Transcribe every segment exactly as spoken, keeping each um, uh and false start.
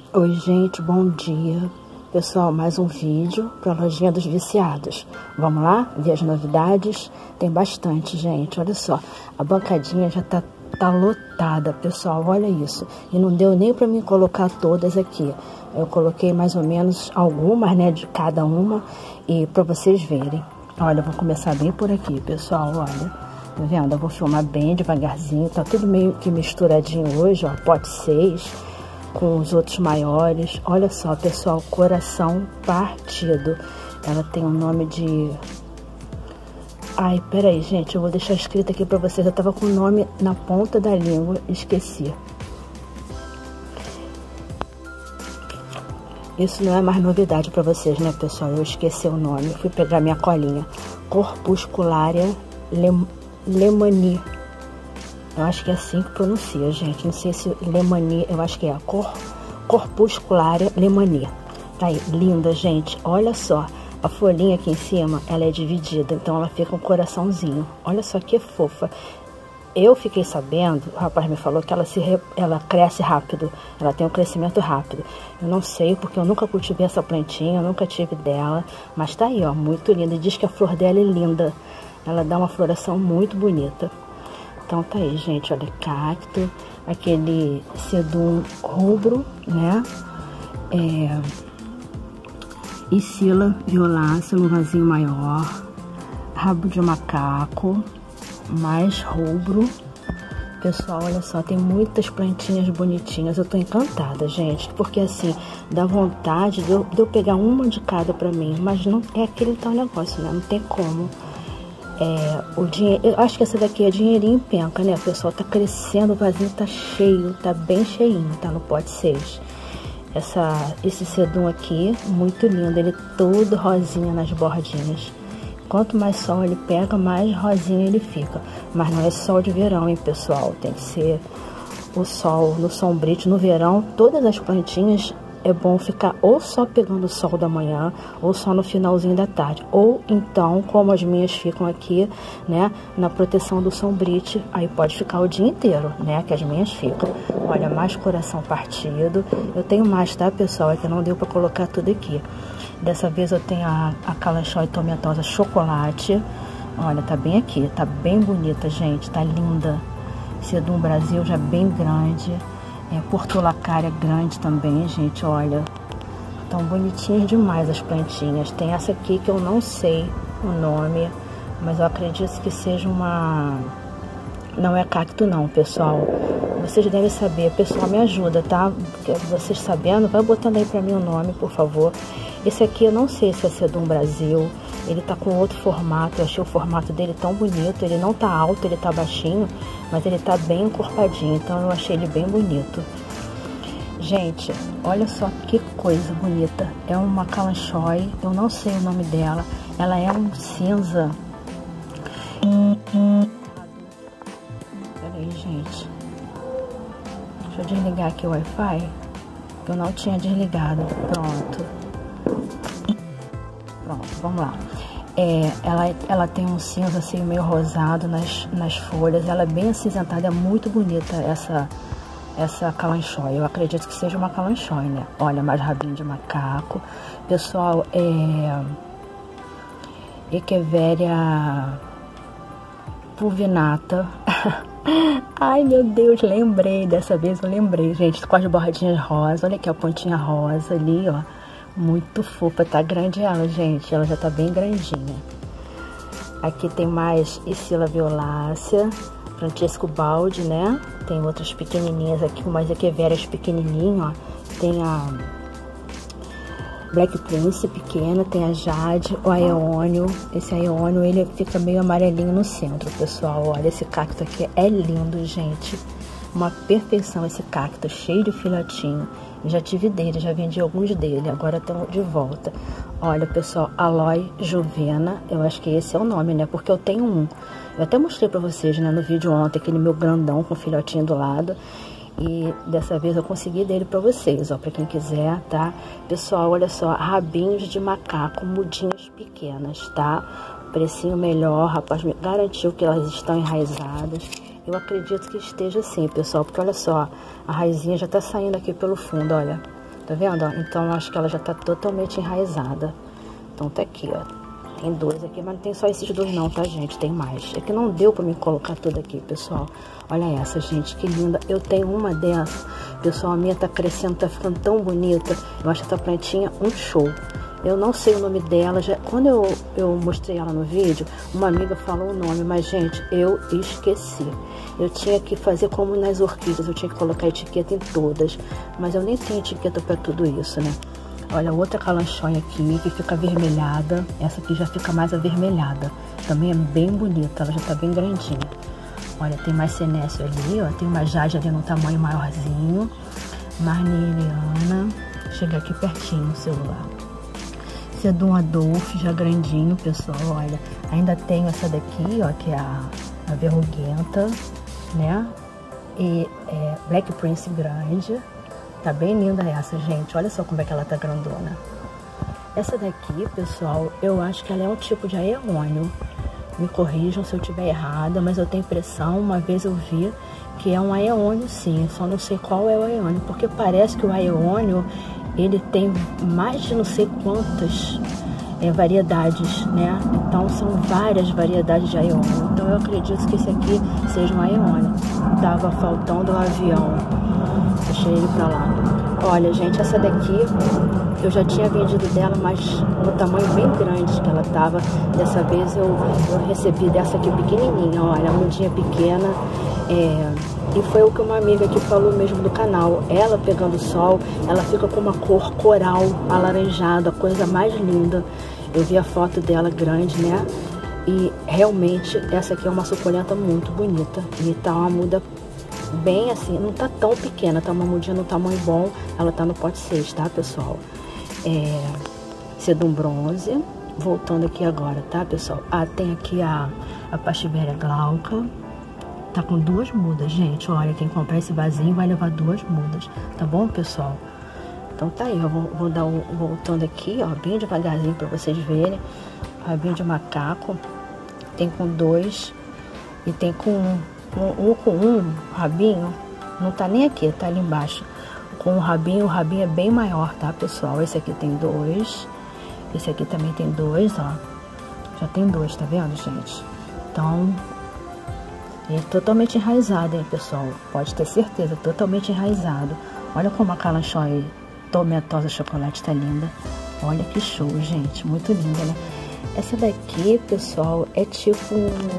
Oi, gente, bom dia. Pessoal, mais um vídeo para a lojinha dos viciados. Vamos lá? Ver as novidades? Tem bastante, gente. Olha só, a bancadinha já tá, tá lotada, pessoal. Olha isso. E não deu nem para mim colocar todas aqui. Eu coloquei mais ou menos algumas, né, de cada uma. E para vocês verem. Olha, eu vou começar bem por aqui, pessoal. Olha, tá vendo? Eu vou filmar bem devagarzinho. Tá tudo meio que misturadinho hoje, ó. Pote seis. Com os outros maiores. Olha só, pessoal, coração partido. Ela tem o um nome de... Ai, peraí, gente, eu vou deixar escrito aqui pra vocês. Eu tava com o nome na ponta da língua, esqueci. Isso não é mais novidade pra vocês, né, pessoal? Eu esqueci o nome. Fui pegar minha colinha. Corpusculária Lem Lemani. Eu acho que é assim que pronuncia, gente. Não sei se Lemani, eu acho que é Cor, Corpusculária Lemani. Tá aí, linda, gente. Olha só, a folhinha aqui em cima, ela é dividida, então ela fica um coraçãozinho. Olha só que fofa. Eu fiquei sabendo, o rapaz me falou que ela, se, ela cresce rápido, ela tem um crescimento rápido. Eu não sei, porque eu nunca cultivei essa plantinha, eu nunca tive dela, mas tá aí, ó, muito linda. E diz que a flor dela é linda. Ela dá uma floração muito bonita. Então tá aí, gente, olha, cacto, aquele sedum rubro, né, é, Scilla violácea, no vasinho maior, rabo de macaco, mais rubro. Pessoal, olha só, tem muitas plantinhas bonitinhas, eu tô encantada, gente, porque assim, dá vontade de eu, de eu pegar uma de cada pra mim, mas não é aquele tal negócio, né, não tem como. É, o dinheiro, eu acho que essa daqui é dinheirinho em penca, né, pessoal? Tá crescendo, o vasinho tá cheio, tá bem cheinho, tá no pote seis. Essa, esse sedum aqui, muito lindo, ele todo rosinha nas bordinhas. Quanto mais sol ele pega, mais rosinha ele fica. Mas não é sol de verão, hein, pessoal? Tem que ser o sol no sombrite. No verão, todas as plantinhas é bom ficar ou só pegando o sol da manhã, ou só no finalzinho da tarde. Ou então, como as minhas ficam aqui, né, na proteção do sombrite, aí pode ficar o dia inteiro, né, que as minhas ficam. Olha, mais coração partido. Eu tenho mais, tá, pessoal? É que não deu pra colocar tudo aqui. Dessa vez eu tenho a, a Kalanchoe tomentosa chocolate. Olha, tá bem aqui, tá bem bonita, gente, tá linda. Sedum Brasil já bem grande. É, portulacária grande também, gente, olha. Tão bonitinhas demais as plantinhas. Tem essa aqui que eu não sei o nome, mas eu acredito que seja uma... Não é cacto não, pessoal. Vocês devem saber. Pessoal, me ajuda, tá? Vocês sabendo, vai botando aí pra mim o nome, por favor. Esse aqui eu não sei se é Sedum Brasil. Ele tá com outro formato. Eu achei o formato dele tão bonito. Ele não tá alto, ele tá baixinho, mas ele tá bem encorpadinho. Então eu achei ele bem bonito. Gente, olha só que coisa bonita. É uma Kalanchoe. Eu não sei o nome dela. Ela é um cinza. Peraí, gente. Deixa eu desligar aqui o Wi-Fi. Eu não tinha desligado. Pronto. Pronto, vamos lá. É, ela, ela tem um cinza assim meio rosado nas, nas folhas. Ela é bem acinzentada, é muito bonita essa, essa Kalanchoe. Eu acredito que seja uma Kalanchoe, né? Olha, mais rabinho de macaco. Pessoal, é... Echeveria pulvinata. Ai, meu Deus, lembrei. Dessa vez eu lembrei, gente. Com as bordinhas rosa. Olha aqui a pontinha rosa ali, ó. Muito fofa, tá grande ela, gente. Ela já tá bem grandinha. Aqui tem mais Scilla violácea, Francesco Baldi, né? Tem outras pequenininhas aqui, umas Echeverias pequenininho, ó. Tem a Black Prince pequena, tem a Jade, o Aeônio. Esse Aeônio, ele fica meio amarelinho no centro, pessoal. Olha, esse cacto aqui é lindo, gente. Uma perfeição esse cacto, cheio de filhotinho. Eu já tive dele, já vendi alguns dele, agora estão de volta. Olha, pessoal, Aloe Juvena, eu acho que esse é o nome, né? Porque eu tenho um. Eu até mostrei pra vocês, né, no vídeo ontem, aquele meu grandão com filhotinho do lado. E dessa vez eu consegui dele pra vocês, ó, pra quem quiser, tá? Pessoal, olha só, rabinhos de macaco, mudinhas pequenas, tá? Precinho melhor, rapaz, me garantiu que elas estão enraizadas. Eu acredito que esteja assim, pessoal, porque olha só, a raizinha já tá saindo aqui pelo fundo, olha. Tá vendo, ó? Então, eu acho que ela já tá totalmente enraizada. Então, tá aqui, ó. Tem dois aqui, mas não tem só esses dois não, tá, gente? Tem mais. É que não deu pra me colocar tudo aqui, pessoal. Olha essa, gente, que linda. Eu tenho uma dessa. Pessoal, a minha tá crescendo, tá ficando tão bonita. Eu acho essa plantinha um show. Eu não sei o nome dela. Já, quando eu, eu mostrei ela no vídeo, uma amiga falou o nome, mas, gente, eu esqueci. Eu tinha que fazer como nas orquídeas, eu tinha que colocar etiqueta em todas. Mas eu nem tenho etiqueta pra tudo isso, né? Olha, outra calanchonha aqui, que fica avermelhada. Essa aqui já fica mais avermelhada. Também é bem bonita, ela já tá bem grandinha. Olha, tem mais senécio ali, ó. Tem uma jade ali no tamanho maiorzinho. Marneriana. Chega aqui pertinho o celular. Sedum Adolphe, já grandinho, pessoal, olha. Ainda tenho essa daqui, ó, que é a, a verruguenta, né? E é, Black Prince grande. Tá bem linda essa, gente. Olha só como é que ela tá grandona. Essa daqui, pessoal, eu acho que ela é um tipo de aeônio. Me corrijam se eu estiver errada, mas eu tenho impressão, uma vez eu vi que é um aeônio sim. Só não sei qual é o aeônio, porque parece que o aeônio, ele tem mais de não sei quantas é, variedades, né? Então são várias variedades de aeônio. Então eu acredito que esse aqui seja um aeônio. Tava faltando um avião. Deixei ele pra lá. Olha, gente, essa daqui eu já tinha vendido dela, mas no tamanho bem grande que ela tava. Dessa vez eu, eu recebi dessa aqui pequenininha, olha, a mudinha pequena. É, e foi o que uma amiga aqui falou mesmo do canal. Ela pegando sol, ela fica com uma cor coral, alaranjada, coisa mais linda. Eu vi a foto dela grande, né? E realmente essa aqui é uma suculenta muito bonita. E tá uma muda bem assim, não tá tão pequena, tá uma mudinha no tamanho bom. Ela tá no pote seis, tá, pessoal? É, sedum bronze. Voltando aqui agora, tá, pessoal? Ah, tem aqui a, a Pachiveria glauca. Tá com duas mudas, gente. Olha, quem comprar esse vasinho vai levar duas mudas, tá bom, pessoal? Então tá aí, eu vou, vou dar um, voltando aqui, ó, bem devagarzinho pra vocês verem. Rabinho de macaco. Tem com dois e tem com um. Um, um com um rabinho, não tá nem aqui, tá ali embaixo. Com o rabinho, o rabinho é bem maior, tá, pessoal? Esse aqui tem dois. Esse aqui também tem dois, ó. Já tem dois, tá vendo, gente? Então, ele é totalmente enraizado, hein, pessoal? Pode ter certeza, totalmente enraizado. Olha como a calanchonha tomatosa chocolate tá linda. Olha que show, gente. Muito linda, né? Essa daqui, pessoal, é tipo...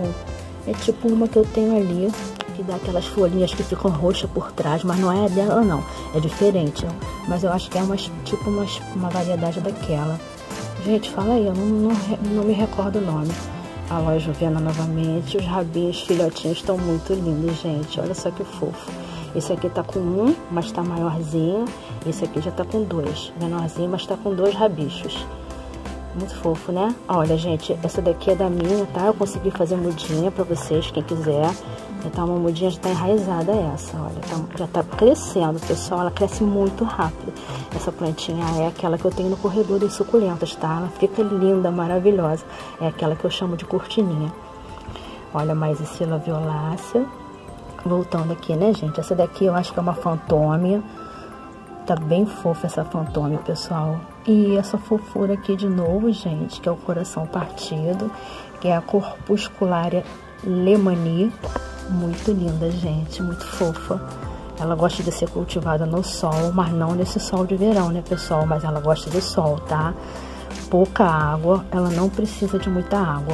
É tipo uma que eu tenho ali, que dá aquelas folhinhas que ficam roxas por trás, mas não é dela não, é diferente. Mas eu acho que é uma, tipo uma, uma variedade daquela. Gente, fala aí, eu não, não, não me recordo o nome. A loja vendo novamente, os rabinhos filhotinhos estão muito lindos, gente. Olha só que fofo. Esse aqui tá com um, mas tá maiorzinho. Esse aqui já tá com dois, menorzinho, mas tá com dois rabichos. Muito fofo, né? Olha, gente, essa daqui é da minha, tá? Eu consegui fazer mudinha pra vocês, quem quiser. Então, uma mudinha já tá enraizada essa, olha. Tá, já tá crescendo, pessoal. Ela cresce muito rápido. Essa plantinha é aquela que eu tenho no corredor das suculentas, tá? Ela fica linda, maravilhosa. É aquela que eu chamo de cortininha. Olha, mais Scilla violácea. Voltando aqui, né, gente? Essa daqui eu acho que é uma fantômia. Tá bem fofa essa fantômia, pessoal. E essa fofura aqui de novo, gente, que é o coração partido, que é a Corpuscularia lemani. Muito linda, gente, muito fofa. Ela gosta de ser cultivada no sol, mas não nesse sol de verão, né, pessoal? Mas ela gosta do sol, tá? Pouca água, ela não precisa de muita água.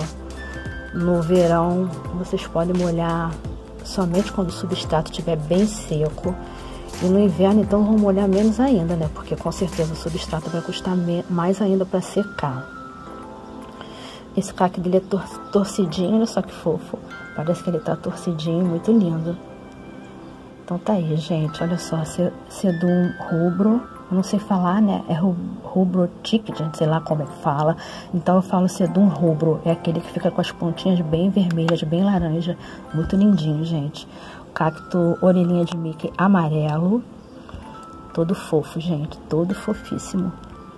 No verão, vocês podem molhar somente quando o substrato estiver bem seco. E no inverno, então, vão molhar menos ainda, né? Porque com certeza o substrato vai custar mais ainda para secar. Esse caco dele é tor torcidinho, olha só que fofo. Parece que ele tá torcidinho, muito lindo. Então tá aí, gente, olha só, sedum rubro. Eu não sei falar, né? É rubro ticket, sei lá como é que fala. Então eu falo sedum rubro. É aquele que fica com as pontinhas bem vermelhas, bem laranja. Muito lindinho, gente. Cacto orelhinha de Mickey amarelo. Todo fofo, gente. Todo fofíssimo.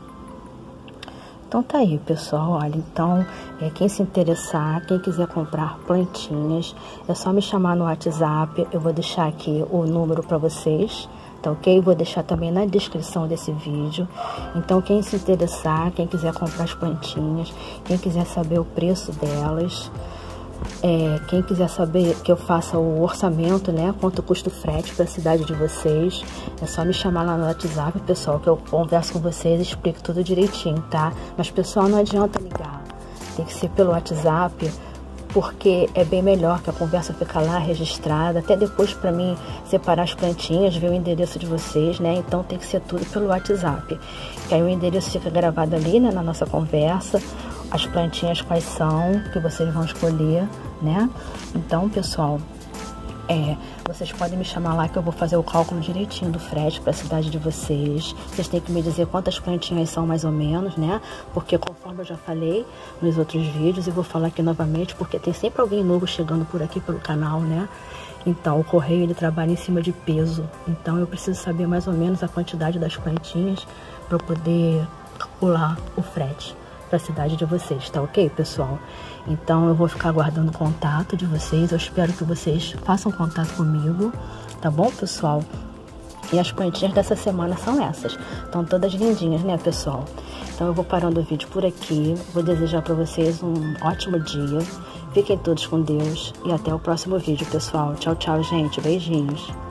Então tá aí, pessoal. Olha, então, é, quem se interessar, quem quiser comprar plantinhas, é só me chamar no WhatsApp. Eu vou deixar aqui o número para vocês, tá ok? Vou deixar também na descrição desse vídeo. Então, quem se interessar, quem quiser comprar as plantinhas, quem quiser saber o preço delas, é, quem quiser saber que eu faça o orçamento, né, quanto custa o frete para a cidade de vocês, é só me chamar lá no WhatsApp, pessoal, que eu converso com vocês e explico tudo direitinho, tá? Mas, pessoal, não adianta ligar, tem que ser pelo WhatsApp, porque é bem melhor que a conversa fica lá registrada, até depois para mim separar as plantinhas, ver o endereço de vocês, né? Então tem que ser tudo pelo WhatsApp, que aí o endereço fica gravado ali, né, na nossa conversa, as plantinhas quais são, que vocês vão escolher, né? Então, pessoal, é, vocês podem me chamar lá que eu vou fazer o cálculo direitinho do frete para a cidade de vocês. Vocês têm que me dizer quantas plantinhas são mais ou menos, né? Porque conforme eu já falei nos outros vídeos, e vou falar aqui novamente, porque tem sempre alguém novo chegando por aqui pelo canal, né? Então, o correio, ele trabalha em cima de peso. Então, eu preciso saber mais ou menos a quantidade das plantinhas para poder calcular o frete para a cidade de vocês, tá ok, pessoal? Então eu vou ficar aguardando o contato de vocês, eu espero que vocês façam contato comigo, tá bom, pessoal? E as plantinhas dessa semana são essas, estão todas lindinhas, né, pessoal? Então eu vou parando o vídeo por aqui, vou desejar para vocês um ótimo dia, fiquem todos com Deus e até o próximo vídeo, pessoal. Tchau, tchau, gente, beijinhos!